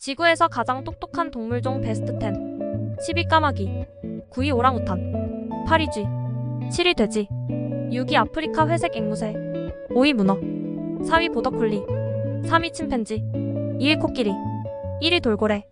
지구에서 가장 똑똑한 동물종 베스트 10. 10위 까마귀, 9위 오랑우탄, 8위 쥐, 7위 돼지, 6위 아프리카 회색 앵무새, 5위 문어, 4위 보더콜리, 3위 침팬지, 2위 코끼리, 1위 돌고래.